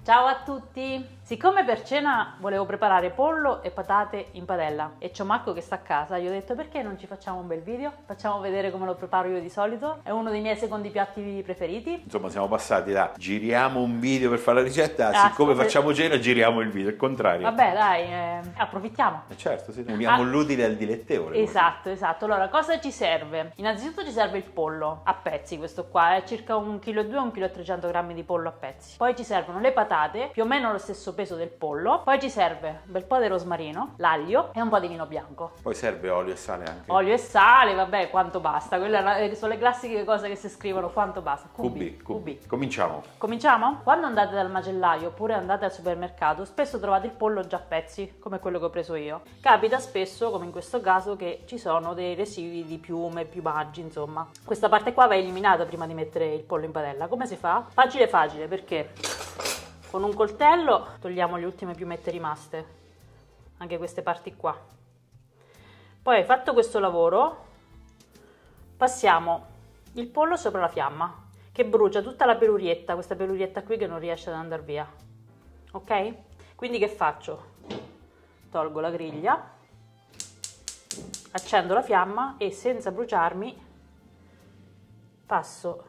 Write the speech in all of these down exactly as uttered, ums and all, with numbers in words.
Ciao a tutti! Siccome per cena volevo preparare pollo e patate in padella e c'ho Marco che sta a casa, gli ho detto perché non ci facciamo un bel video? Facciamo vedere come lo preparo io di solito, è uno dei miei secondi piatti preferiti. Insomma siamo passati da giriamo un video per fare la ricetta, ah, siccome sì, facciamo cena giriamo il video, il contrario. Vabbè dai, eh, approfittiamo. Eh certo, sì, uniamo ah, l'utile al dilettevole. Esatto, così. esatto. Allora cosa ci serve? Innanzitutto ci serve il pollo a pezzi, questo qua è circa un chilo e due, un chilo e trecento grammi di pollo a pezzi. Poi ci servono le patate, più o meno lo stesso peso del pollo. Poi ci serve un bel po' di rosmarino, l'aglio e un po' di vino bianco. Poi serve olio e sale anche. Olio e sale, vabbè, quanto basta. Quelle sono le classiche cose che si scrivono, quanto basta. Cubi, cubi. cubi. Cominciamo. Cominciamo? Quando andate dal macellaio oppure andate al supermercato, spesso trovate il pollo già a pezzi, come quello che ho preso io. Capita spesso, come in questo caso, che ci sono dei residui di piume, piumaggi, insomma. Questa parte qua va eliminata prima di mettere il pollo in padella. Come si fa? Facile facile, perché con un coltello togliamo le ultime piumette rimaste, anche queste parti qua. Poi, fatto questo lavoro, passiamo il pollo sopra la fiamma, che brucia tutta la pelurietta, questa pelurietta qui che non riesce ad andare via. Ok? Quindi che faccio? Tolgo la griglia, accendo la fiamma e senza bruciarmi passo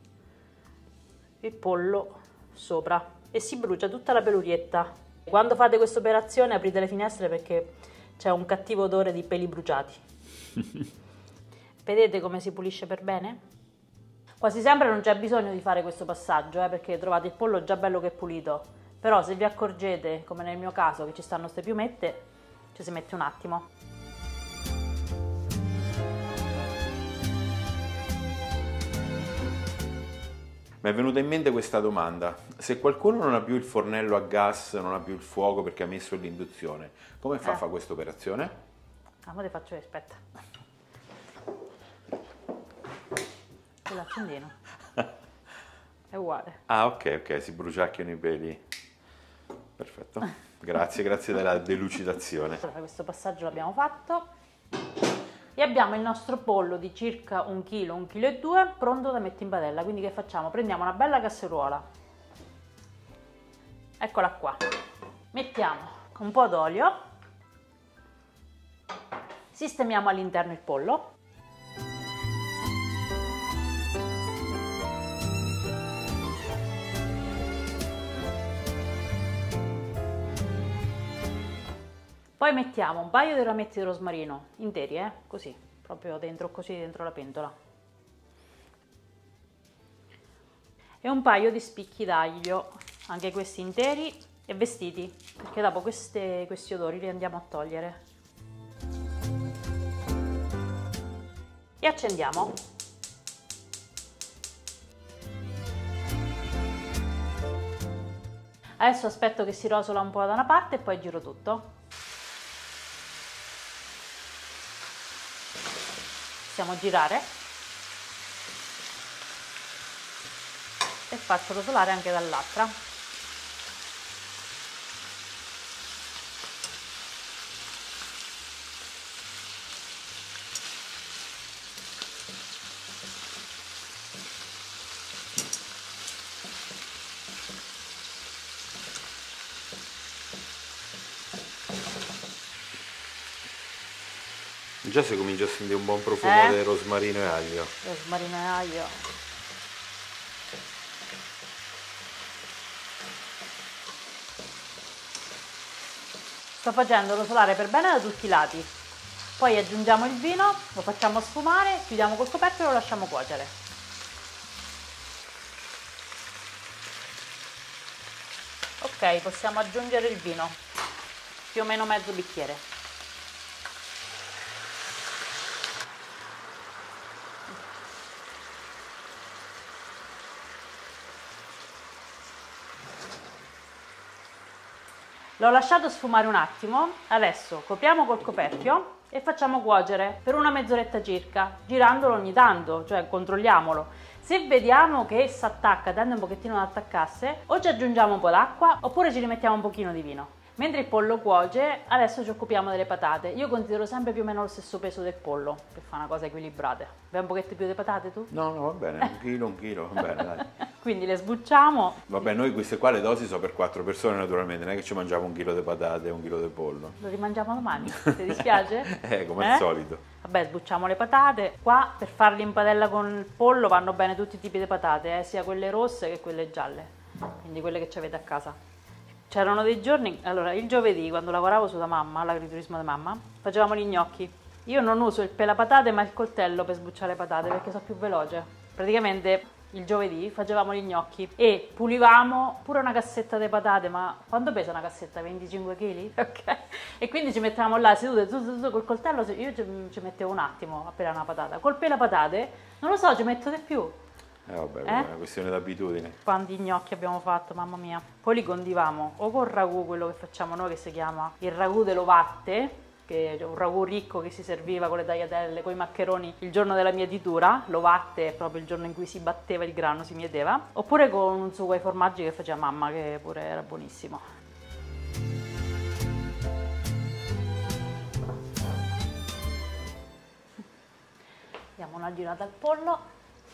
il pollo sopra e si brucia tutta la pelurietta. Quando fate questa operazione aprite le finestre perché c'è un cattivo odore di peli bruciati. Vedete come si pulisce per bene? Quasi sempre non c'è bisogno di fare questo passaggio eh, perché trovate il pollo già bello che è pulito, però se vi accorgete, come nel mio caso, che ci stanno queste piumette, ci si mette un attimo. Mi è venuta in mente questa domanda: se qualcuno non ha più il fornello a gas, non ha più il fuoco perché ha messo l'induzione, come fa eh. a fare questa operazione? Ah, ma te faccio, aspetta. L'accendino è uguale. Ah, ok, ok, si bruciacchiano i peli. Perfetto, grazie, grazie della delucidazione. Allora, questo passaggio l'abbiamo fatto. E abbiamo il nostro pollo di circa un chilo, un chilo e due pronto da mettere in padella. Quindi che facciamo? Prendiamo una bella casseruola, eccola qua, mettiamo un po' d'olio, sistemiamo all'interno il pollo, poi mettiamo un paio di rametti di rosmarino, interi, eh? Così, proprio dentro, così dentro la pentola. E un paio di spicchi d'aglio, anche questi interi e vestiti, perché dopo queste, questi odori li andiamo a togliere. E accendiamo. Adesso aspetto che si rosola un po' da una parte e poi giro tutto. Possiamo girare e faccio rosolare anche dall'altra. Già si comincia a sentire un buon profumo eh? di rosmarino e aglio. Rosmarino e aglio. Sto facendo rosolare per bene da tutti i lati. Poi aggiungiamo il vino, lo facciamo sfumare, chiudiamo col coperchio e lo lasciamo cuocere. Ok, possiamo aggiungere il vino, più o meno mezzo bicchiere. L'ho lasciato sfumare un attimo, adesso copriamo col coperchio e facciamo cuocere per una mezz'oretta circa, girandolo ogni tanto, cioè controlliamolo. Se vediamo che si attacca, tende un pochettino ad attaccarsi, o ci aggiungiamo un po' d'acqua oppure ci rimettiamo un pochino di vino. Mentre il pollo cuoce, adesso ci occupiamo delle patate. Io considero sempre più o meno lo stesso peso del pollo, per fare una cosa equilibrata. Vuoi un pochetto più di patate tu? No, no, va bene, un chilo, un chilo, va bene, dai. Quindi le sbucciamo. Vabbè, noi queste qua le dosi sono per quattro persone naturalmente, non è che ci mangiamo un chilo di patate e un chilo di pollo. Lo rimangiamo domani, ti dispiace? eh, come eh? al solito. Vabbè, sbucciamo le patate. Qua per farli in padella con il pollo vanno bene tutti i tipi di patate, eh? Sia quelle rosse che quelle gialle, quindi quelle che ci avete a casa. C'erano dei giorni, allora il giovedì quando lavoravo sulla mamma, all'agriturismo di mamma, facevamo gli gnocchi. Io non uso il pelapatate ma il coltello per sbucciare le patate perché sono più veloce. Praticamente il giovedì facevamo gli gnocchi e pulivamo pure una cassetta di patate, ma quanto pesa una cassetta? venticinque chili? Ok. E quindi ci mettevamo là sedute zu, zu, zu, col coltello, io ci, ci mettevo un attimo a pelare una patata. Col pelapatate, non lo so, ci metto di più. Eh vabbè, Eh? è una questione d'abitudine. Quanti gnocchi abbiamo fatto, mamma mia. Poi li condivamo o col ragù, quello che facciamo noi che si chiama il ragù dell'ovatte, che è un ragù ricco che si serviva con le tagliatelle, con i maccheroni il giorno della mietitura. L'ovatte è proprio il giorno in cui si batteva il grano, si mieteva. Oppure con un sugo ai formaggi che faceva mamma, che pure era buonissimo. Diamo una girata al pollo.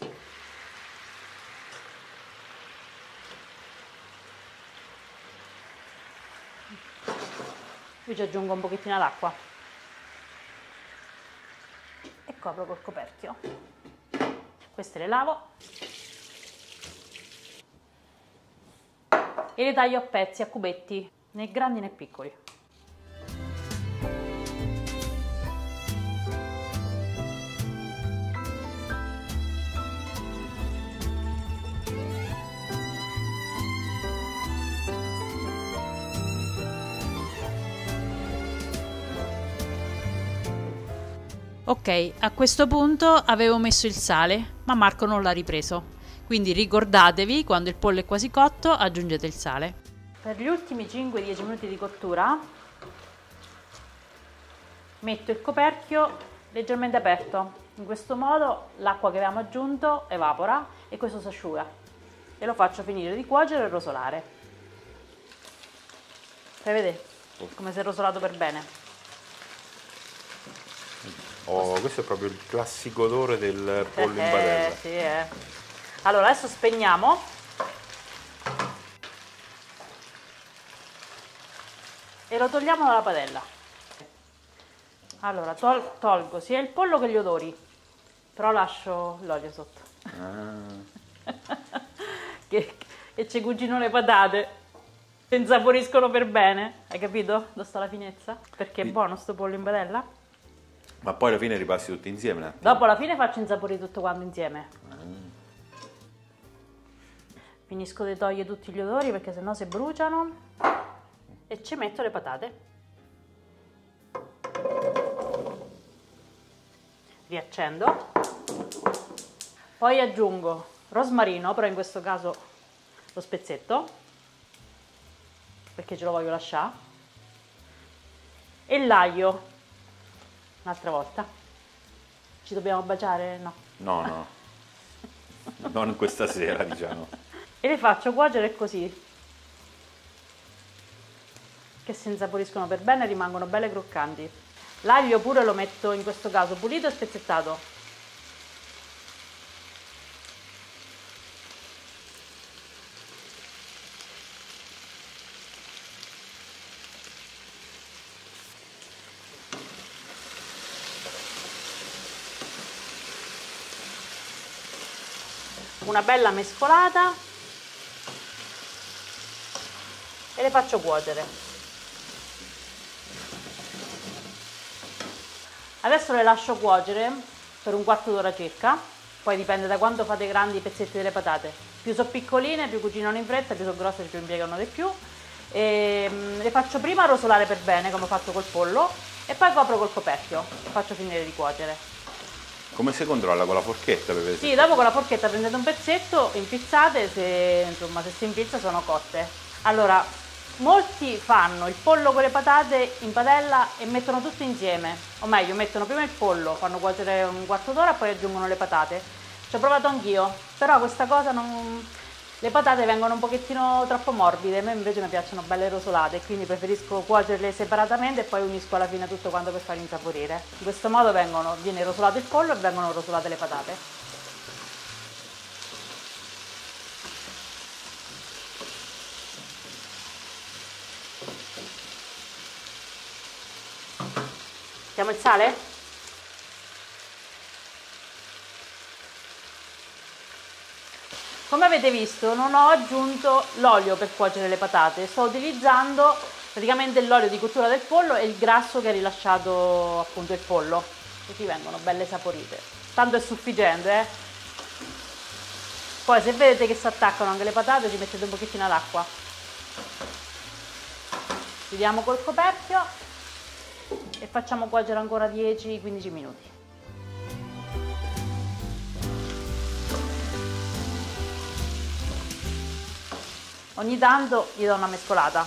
Io ci aggiungo un pochettino d'acqua e copro col coperchio. Queste le lavo e le taglio a pezzi, a cubetti, né grandi né piccoli. Ok, a questo punto avevo messo il sale, ma Marco non l'ha ripreso. Quindi ricordatevi, quando il pollo è quasi cotto, aggiungete il sale. Per gli ultimi cinque dieci minuti di cottura metto il coperchio leggermente aperto. In questo modo l'acqua che avevamo aggiunto evapora e questo si asciuga. E lo faccio finire di cuocere e rosolare. Fai vedere come si è rosolato per bene. Oh, questo è proprio il classico odore del pollo eh, in padella. Sì, eh. Allora adesso spegniamo e lo togliamo dalla padella. Allora tol- tolgo sia il pollo che gli odori, però lascio l'olio sotto. Ah. che, che ci cucino le patate, si insaporiscono per bene, hai capito? Dove sta la finezza? Perché è buono sto pollo in padella. Ma poi alla fine ripassi tutti insieme un attimo. Dopo alla fine faccio insaporire tutto quanto insieme. Mm. Finisco di togliere tutti gli odori perché sennò si bruciano. E ci metto le patate. Riaccendo. Poi aggiungo rosmarino, però in questo caso lo spezzetto, perché ce lo voglio lasciare. E l'aglio. Un'altra volta. Ci dobbiamo baciare? No. No, no. Non questa sera, diciamo. E le faccio cuocere così, che si insaporiscono per bene e rimangono belle croccanti. L'aglio pure lo metto in questo caso pulito e spezzettato. Una bella mescolata e le faccio cuocere. Adesso le lascio cuocere per un quarto d'ora circa, poi dipende da quanto fate grandi i pezzetti delle patate. Più sono piccoline, più cucinano in fretta, più sono grosse, più impiegano di più. E le faccio prima rosolare per bene, come ho fatto col pollo, e poi copro col coperchio, faccio finire di cuocere. Come si controlla? Con la forchetta? Per vedere? Sì, dopo con la forchetta prendete un pezzetto, impizzate, se, insomma, se si impizza sono cotte. Allora, molti fanno il pollo con le patate in padella e mettono tutto insieme, o meglio, mettono prima il pollo, fanno cuocere un quarto d'ora e poi aggiungono le patate. Ci ho provato anch'io, però questa cosa non... Le patate vengono un pochettino troppo morbide, a me invece mi piacciono belle rosolate, quindi preferisco cuocerle separatamente e poi unisco alla fine tutto quanto per farle insaporire. In questo modo vengono, viene rosolato il pollo e vengono rosolate le patate. Mettiamo il sale? Come avete visto non ho aggiunto l'olio per cuocere le patate, sto utilizzando praticamente l'olio di cottura del pollo e il grasso che ha rilasciato appunto il pollo, così vengono belle saporite. Tanto è sufficiente, eh? Poi se vedete che si attaccano anche le patate ci mettete un pochettino d'acqua. Chiudiamo col coperchio e facciamo cuocere ancora dieci quindici minuti. Ogni tanto gli do una mescolata.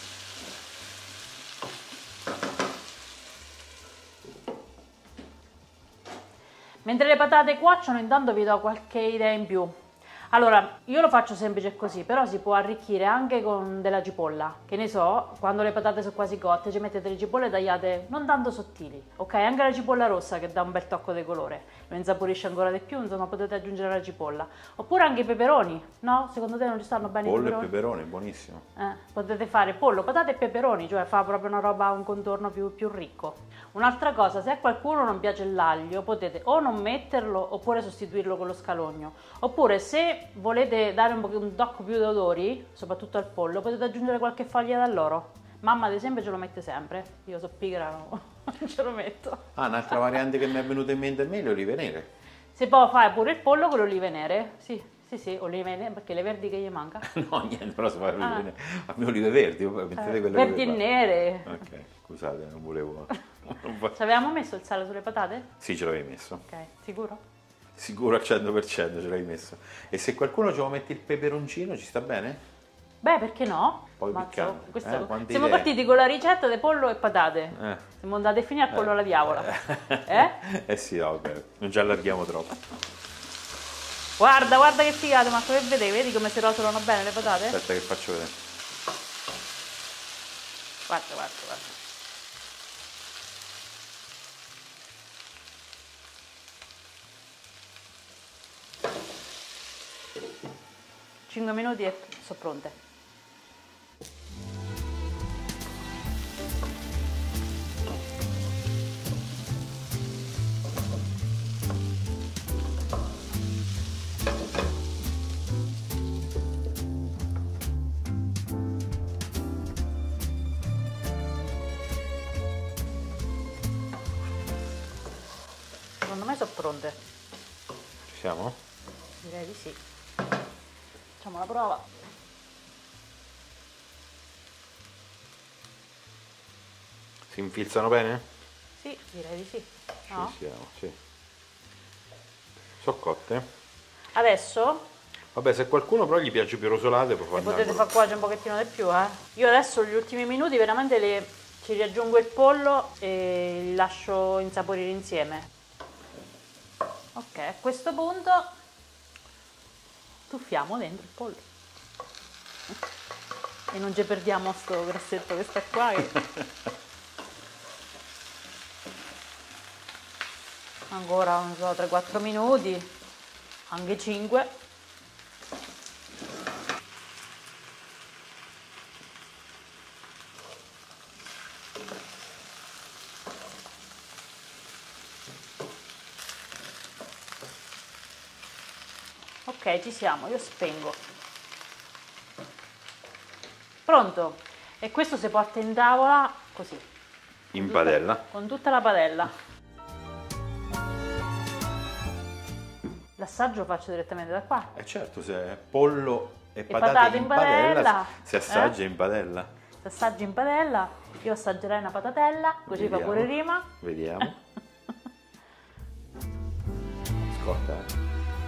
Mentre le patate cuociono, intanto vi do qualche idea in più. Allora, io lo faccio semplice così, però si può arricchire anche con della cipolla. Che ne so, quando le patate sono quasi cotte ci mettete le cipolle tagliate non tanto sottili, ok? Anche la cipolla rossa che dà un bel tocco di colore, lo insaporisce ancora di più, insomma potete aggiungere la cipolla. Oppure anche i peperoni, no? Secondo te non ci stanno bene i Pollo peperoni? e peperoni, buonissimo. Eh, potete fare pollo, patate e peperoni, cioè fa proprio una roba, un contorno più, più ricco. Un'altra cosa, se a qualcuno non piace l'aglio, potete o non metterlo oppure sostituirlo con lo scalogno. Oppure se volete dare un, un tocco più di odori, soprattutto al pollo, potete aggiungere qualche foglia d'alloro. Mamma ad esempio ce lo mette sempre, io so pigra, no, non ce lo metto. Ah, un'altra variante che mi è venuta in mente a me è le olive nere. Si può fare pure il pollo con le olive nere, sì, sì, sì, olive nere, perché le verdi che gli manca. No, niente, però si fa le olive Ah. nere. A me olive verdi, mettete Eh, quelle verdi e qua. nere. Ok, scusate, non volevo... non fa- Ci avevamo messo il sale sulle patate? Sì, ce l'avevi messo. Ok, sicuro? Sicuro al cento per cento ce l'avevi messo. E se qualcuno ci vuole mettere il peperoncino, ci sta bene? Beh, perché no? Poi Mazzo, piccante. questo- Eh, quante siamo idee. partiti con la ricetta di pollo e patate. Eh. Siamo andati a finire al pollo alla diavola. Eh? Eh sì, no, vabbè, non ci allarghiamo troppo. Guarda, guarda che figata, ma come vedi, vedi come si rotolano bene le patate? Aspetta che faccio vedere. Guarda, guarda, guarda. cinque minuti e sono pronte. Secondo me sono pronte. Ci siamo? Direi di sì. Facciamo la prova. Si infilzano bene? Sì, direi di sì. No? Ci siamo, sì. Sono cotte. Adesso Vabbè, se qualcuno però gli piace più rosolate, può le fare potete far cuocere un pochettino di più, eh. Io adesso gli ultimi minuti veramente le, ci riaggiungo il pollo e li lascio insaporire insieme. Ok, a questo punto tuffiamo dentro il pollo. E non ci perdiamo sto grassetto che sta qua. Che... Ancora, non so, tre quattro minuti, anche cinque. Ok, ci siamo, io spengo. Pronto? E questo si porta in tavola così. In Tutta- padella. Con tutta la padella. L'assaggio lo faccio direttamente da qua. E certo, se è pollo e, patate patate, in in padella, padella, si assaggia eh? in padella. Se assaggi in padella, io assaggerai una patatella, così fa Vediamo. pure rima. Vediamo. Scotta, eh.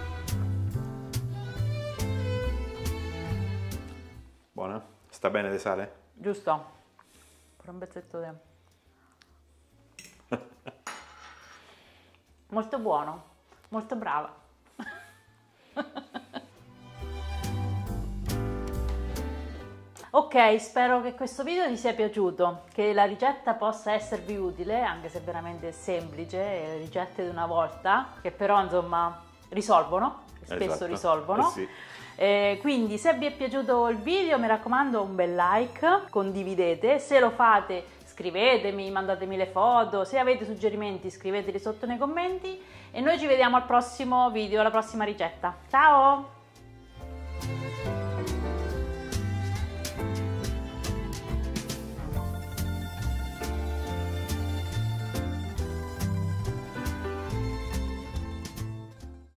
Buona? Sta bene di sale? Giusto? Pure un pezzetto di... Molto buono, molto brava. Ok, spero che questo video vi sia piaciuto, che la ricetta possa esservi utile, anche se veramente è semplice, le ricette di una volta, che però insomma risolvono, spesso Esatto. risolvono. Eh sì. Eh, quindi se vi è piaciuto il video mi raccomando un bel like, condividete, se lo fate scrivetemi, mandatemi le foto, se avete suggerimenti scriveteli sotto nei commenti e noi ci vediamo al prossimo video, alla prossima ricetta. Ciao!